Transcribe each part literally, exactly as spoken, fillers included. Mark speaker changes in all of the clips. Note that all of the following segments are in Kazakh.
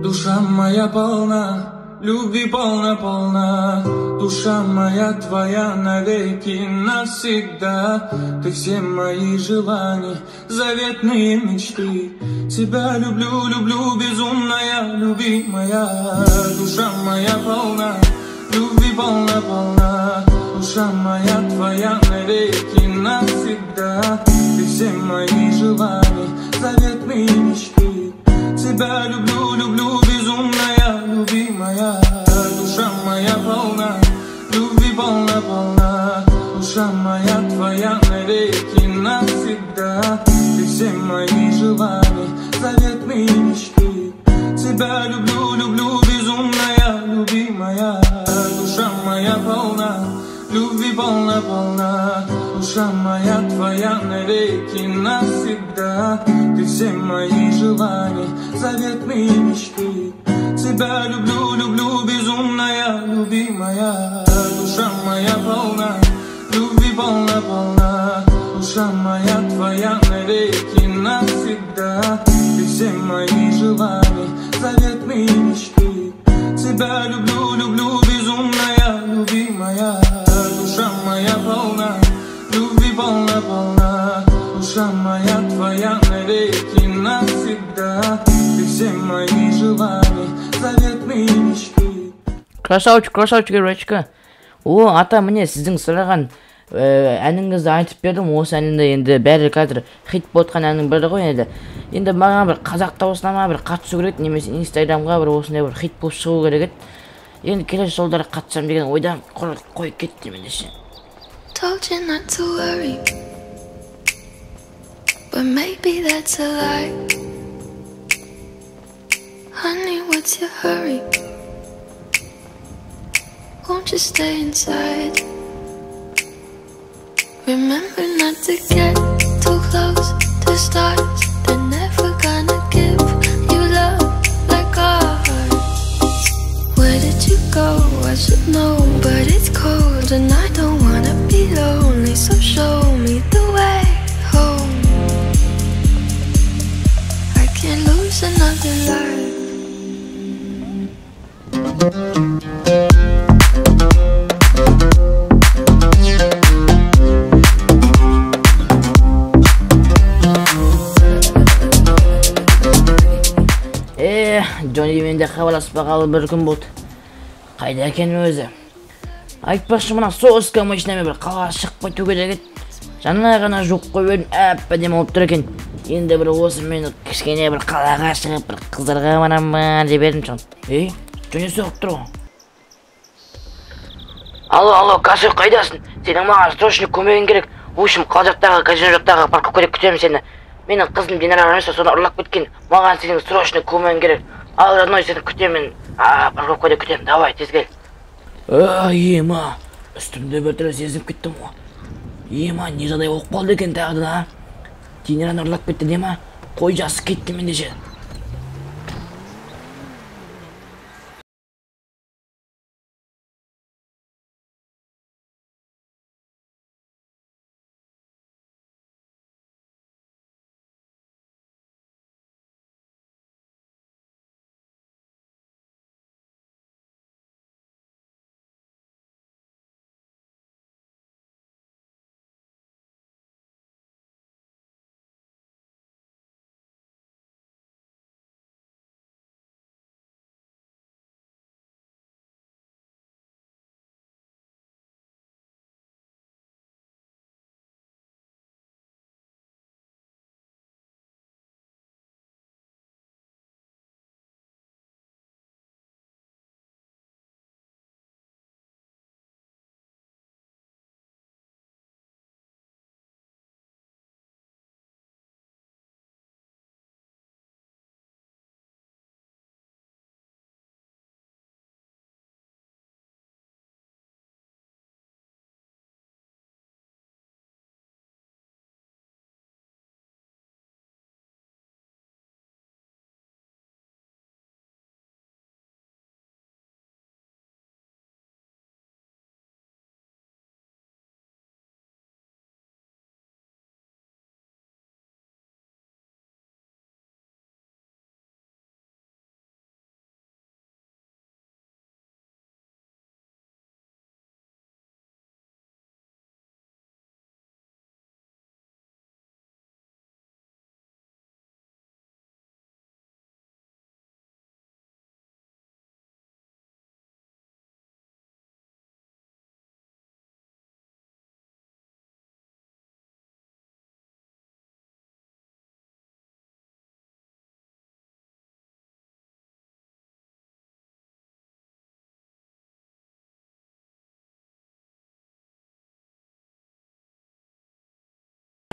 Speaker 1: Душа моя полна, любви полна-полна. Душа моя твоя навеки навсегда. Ты все мои желания, заветные мечты. Тебя люблю, люблю, безумная, любимая. Душа моя полна, любви полна-полна. Душа моя твоя навеки навсегда. Ты все мои желания, заветные мечты. Тебя люблю, люблю, безумная, любимая. Душа моя полна, любви полна-полна. Душа моя твоя навеки навсегда. Ты все мои желания, заветные мечты. Тебя люблю, люблю, безумная, любимая. Душа моя полна, любви полна-полна. Душа моя твоя навеки навсегда. Ты все мои желания, заветные мечты. Тебя люблю, люблю, безумная, любимая. Душа моя полна, любви полна-полна. Душа моя твоя навеки навсегда. Ты все мои желания, заветные мечты. Тебя люблю, люблю, безумная, любимая. Душа моя полна, любви полна-полна. Душа моя твоя навеки навсегда. Ты все мои желания, заветные мечты.
Speaker 2: Красавчик, красавчик, Ирочка. О, ата, міне сіздің сұраған әніңізді айтып бердім. Осы әнінде енді бәрі қазір хит ботқан әннің бірі ғой енді. Енді маған бір қазақ дауысына ма бір қатысу керек, немесе инстаграмға бір осындай бір хит болып шығу керек еді. Енді келесі жолдары қатысам деген ойдан қойып кеттім ендеше.
Speaker 3: Told you not to worry, but maybe that's a lie. Honey, what's your hurry? Won't you stay inside? Remember not to get too close to stars. They're never gonna give you love like ours. Where did you go? I should know, but it's cold and I don't wanna be lonely. So show me the way home. I can't lose another life.
Speaker 2: Eee, Johnny менде хабарласпағалы бір күн болды. Қайда екен өзі? Айтпақшы, мына соска машинамен бір қалаға шығып кету керек еді. Жаңа ғана жуып қойып едім, әп-әдемі болып тұр екен. Енді бір осы мені кішкене бір қалаға шығып бір қыздарға барам ба деп едім шын. Ей, Johnny соғып тұр ғой. Алло, алло, Касу, қайдасың? Сенің маған срочно көмегің керек. В общем, қала жақтағы, казино жақтағы парковкада күтемін сені. Менің қызым Динара емес, соны ұрлап кеткен. Маған сенің срочно көмегің керек. Ал, родной, сені күтемін. А, парковкада күтемін. Давай, тез кел. Ема, үстімде бір түрі сезіп кеттім ғой. Ема, не жағдай болып қалды екен тағы да? Динараны ұрлап кетті дема? Қой жасы кетті мендеше.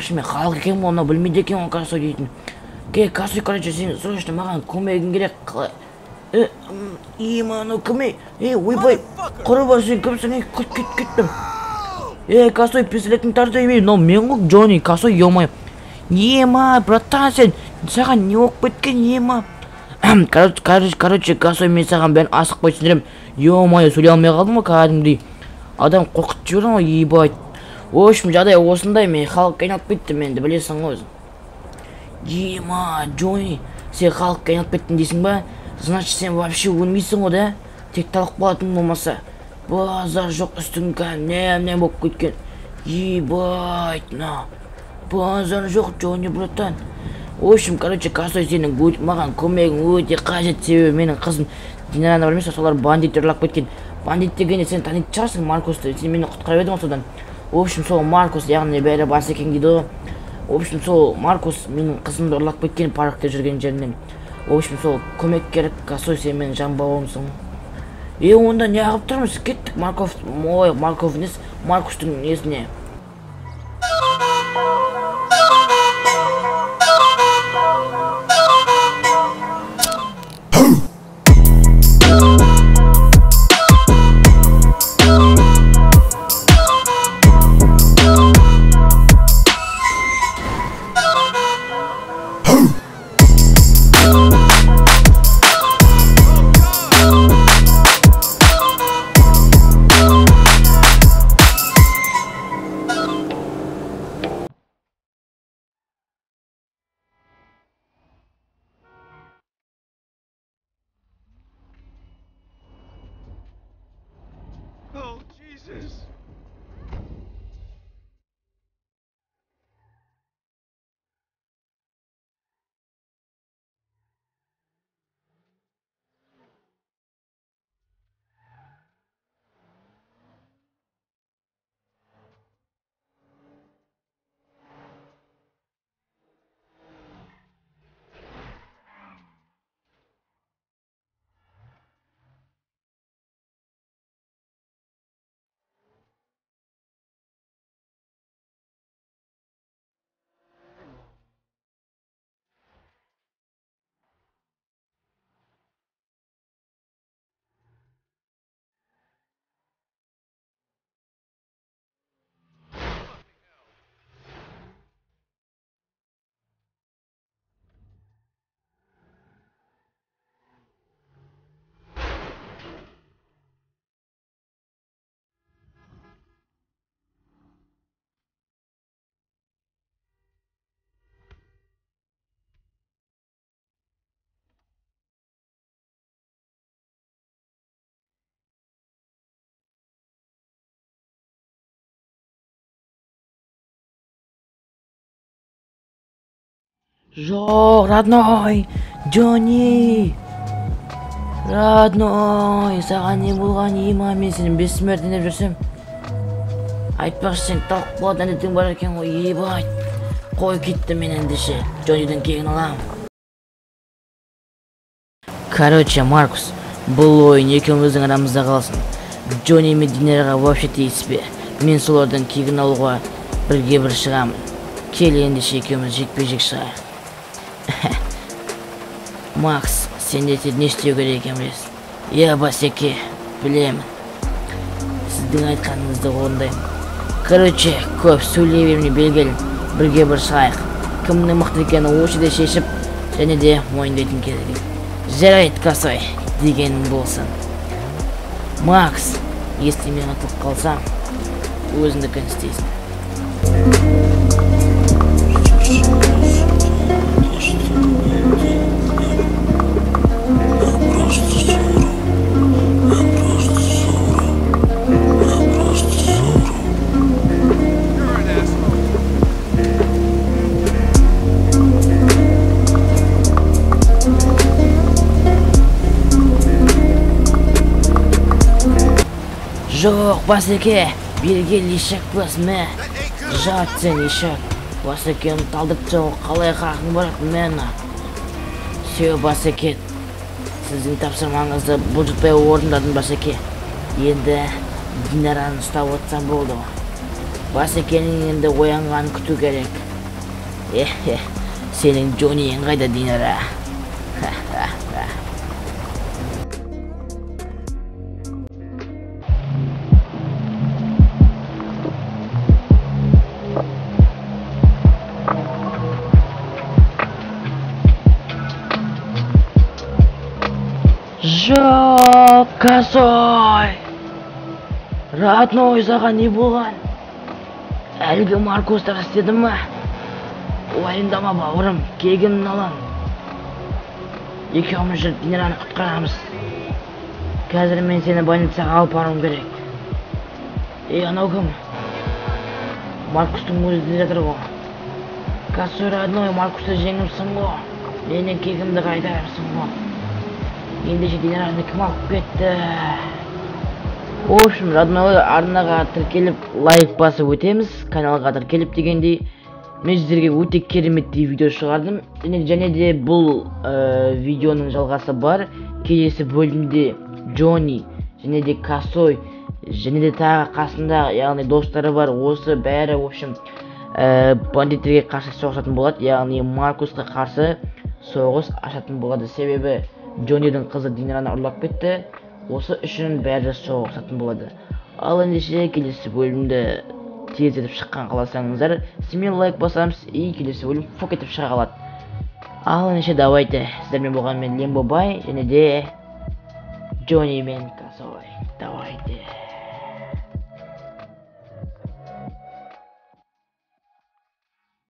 Speaker 2: вообще мен халық екен ғой, оны білмейді екен ғой Косой дейтін. Ке, Косой, короче, сен срочно маған көмегің керек. Э, ема, анау кім ей? Ей, ойбай, құрыба сен кімсің? Ей, кет, кет, кеттім. Ей, Косой, пистолетін тарта емей, но мен ғой Джонни, Косой, ема. Ема, братан, сен саған не оқ кеткен, ема. Короче, короче, короче, Косой, мен саған бәрін асық қой түсіндірем. Ема, сөйлей алмай қалдым ғой кәдімгідей. Адам қорқытып жүрген ғой, ебай. В общем, жағдай осындай, мен халыққа айналып кеттім, енді білесің ғой өзің. Ема, Джонни, сен халыққа айналып кеттің дейсің ба? Значит, сен вообще өлмейсің ғой, да? Тек талып қалатын болмаса. Базар жоқ үстіңгі, нем-нем болып кеткен. Ебай, на. Базар жоқ, Джонни, братан. В общем, короче, Косой, сенің маған көмегің өте қажет, себебі менің қызым Динараны білмейсің, солар бандит ұрлап кеткен. Бандит дегенде сен танитын шығарсың Маркусты, сен мені құтқарып едің ғой содан. В общем, сол Маркус, яғни бәрі Басекең дейді ғой. В общем, сол Маркус менің қызымды ұрлап кеткен паркте жүрген жерінен. В общем, сол көмек керек, Косой, сен менің жан бауырымсың. Е, онда не ағып тұрмыз? Кеттік Марков, ой, Марков нес, Маркустың несіне.
Speaker 4: Oh, Jesus!
Speaker 2: Жоқ, родной, Джонни. Родной, саған не болған, ема, мен сенің бессмертный деп жүрсем. Айтпақшы сен талып қалады әндетің бар екен ғой, ебай. Қой кетті мен ендеше, Джоннидің кегін алам. Короче, Маркус, бұл ойын екеуміздің арамызда қалсын. Джонни мен Динараға вообще тиіспе. Мен солардың кегін алуға бірге бір шығамын. Кел ендеше екеуміз жекпе-жек шығайық. Макс, сен де не істеу керек екенін білесің. Иә, Басеке, білемін. Сіздің айтқаныңызды орындаймын. Короче, көп сөйлей бермей белгілі, бірге бір шығайық. Кімнің мықты екенін осы жерде шешіп, және де мойындайтын керек. Жарайды, Косой, дегенің болсын. Макс, если мен ұтылып қалсам, өзіңдікін істейсің. Жоқ, Басеке, берген ешек басме. Жат сен ешек. Басекені талдып жоғы қалай қақың барақ мені. Сеу, Басеке, сіздің тапсырмаңызды бұлжытпай орындадың, Басеке. Енді Динараны ұстап отсам болды. Басекенің енді оянғанын күту керек. Хе-хе, сенің Джонниің қайда, Динара? Жоқ, Косой! Родной, саған не болған? Әлгі Маркустар істеді ма? Уайымдама бауырым, кегімін алам. Екеуміз жүріп Динараны құтқарамыз. Қазір мен сені больницаға алып баруым керек. Ей, анау кім? Маркустың өзі де жатыр ғой. Косой, родной, Маркусты жеңіпсің ғой. Менің кегімді қайтарыпсың ғой. Ендеше Динараны кім алып кетті? В общем, родной, арнаға тіркеліп, лайк басып өтеміз. Каналға тіркеліп дегендей, мен сіздерге өте кереметтей видео шығардым. Және де бұл видеоның жалғасы бар. Келесі бөлімде Джонни, және де Косой, және де тағы қасында, яғни достары бар. Осы бәрі, в общем, бандиттерге қарсы соғысатын болады. Яғни Маркусқа қарсы соғыс ашатын болады. Себебі Джоннидің қызы Динараны ұрлап кетті. Осы үшін бәрі соғысатын болады. Ал ендеше келесі бөлімді тез етіп шыққан қаласаңыздар, смело лайк басамыз, и келесі бөлім фок етіп шыға қалады. Ал ендеше давайте, сіздермен болған мен Лембо Бай, және де Джонни мен Косой. Давайте.